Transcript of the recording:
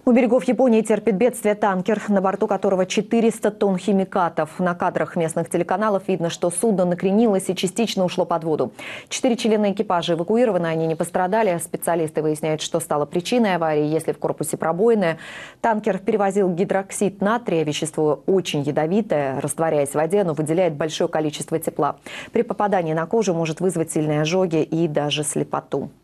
У берегов Японии терпит бедствие танкер, на борту которого 400 тонн химикатов. На кадрах местных телеканалов видно, что судно накренилось и частично ушло под воду. 4 члена экипажа эвакуированы, они не пострадали. Специалисты выясняют, что стало причиной аварии, если в корпусе пробоины. Танкер перевозил гидроксид натрия, вещество очень ядовитое, растворяясь в воде, но выделяет большое количество тепла. При попадании на кожу может вызвать сильные ожоги и даже слепоту.